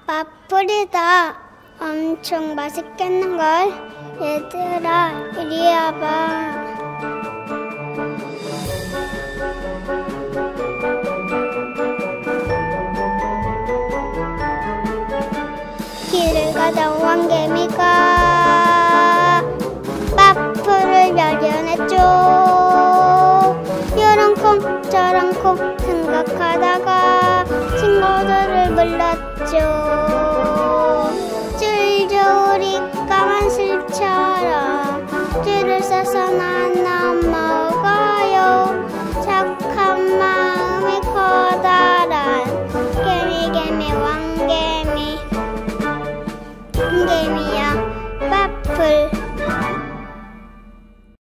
밥풀이다. 엄청 맛있겠는걸? 얘들아, 이리 와봐. 길을 가다 왕개미가 밥풀을 발견했죠. 요런콩 저런콩 생각하다가 친구들을 불렀죠. 줄줄이 까만 실처럼 줄을 서서